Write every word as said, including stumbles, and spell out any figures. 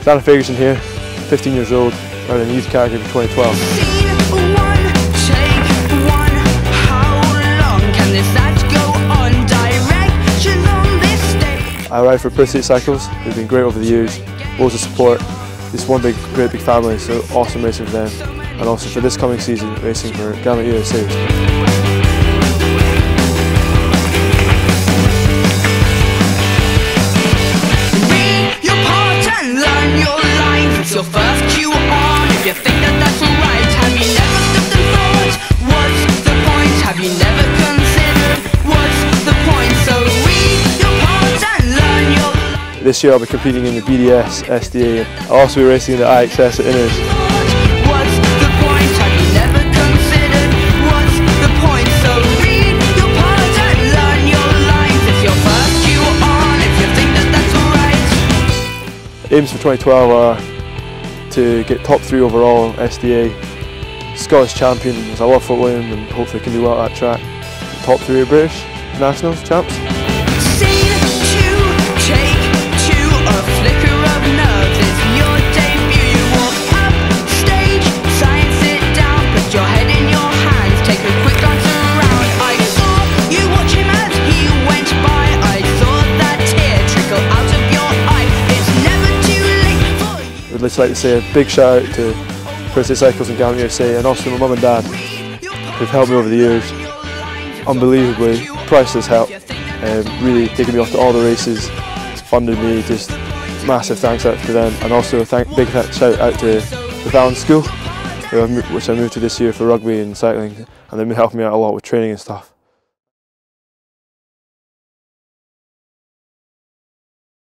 Zander Fagerson here, fifteen years old, running a youth category for twenty twelve. I ride for Pretty Cycles. They've been great over the years, loads of support. Just one big, great big family, so awesome racing for them. And also for this coming season, racing for Gallant U S A. Your first cue on, if you think that that's alright. Have you never stopped and thought, what's the point? Have you never considered, what's the point? So read your part and learn your life. This year I'll be competing in the B D S, S D A, and I'll also be racing in the I X S at Inners. What's the point? Have you never considered, what's the point? So read your part and learn your lines. It's your first cue on, if you think that that's alright. Aims for twenty twelve are to get top three overall S D A, Scottish champion, as I love footballing and hopefully can do well at that track. Top three of British nationals champs. Scene two, take two, a flicker of nerves. It's your debut. You walk up stage, science sit down, put your head in your hands, take a quick glance around. I saw you watch him as he went by. I saw that tear trickle out of your eye. It's never too late for you. I'd just like to say a big shout out to Pretty Cycles and Gallant U S A, and also my mum and dad who've helped me over the years. Unbelievably priceless help, um, really taking me off to all the races, funded me, just massive thanks out to them, and also a thank, big th shout out to the Balance School, who I've, which I moved to this year for rugby and cycling, and they've been helping me out a lot with training and stuff.